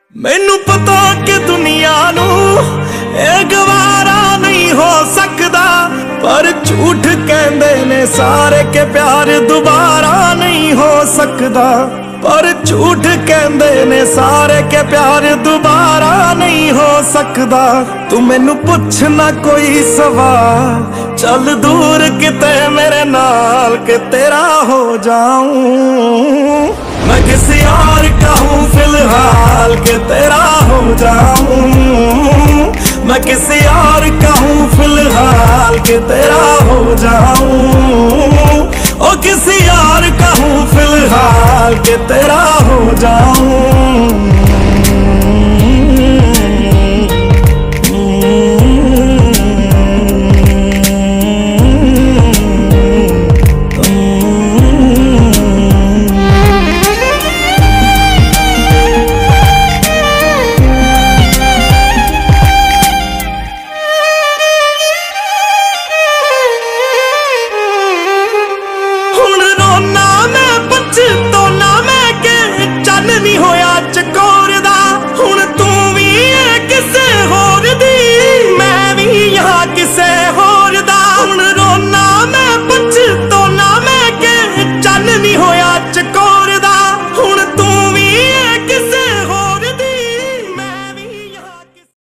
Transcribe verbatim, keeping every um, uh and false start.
मैनू पता कि दुनिया नू ए गवारा नहीं हो सकदा, पर झूठ कहंदे ने सारे के प्यार दोबारा नहीं हो सकदा। पर झूठ कहंदे ने सारे के प्यार दोबारा नहीं हो सकदा। तू मैनू पुछ ना कोई सवाल, चल दूर किते मेरे नाल के तेरा हो जाऊं। मैं किसी और का हूँ फिलहाल के तेरा हो जाऊं। मैं किसी और का हूँ फिलहाल के तेरा हो जाऊं। ओ किसी और का हूँ फिलहाल के तेरा हो जाऊं।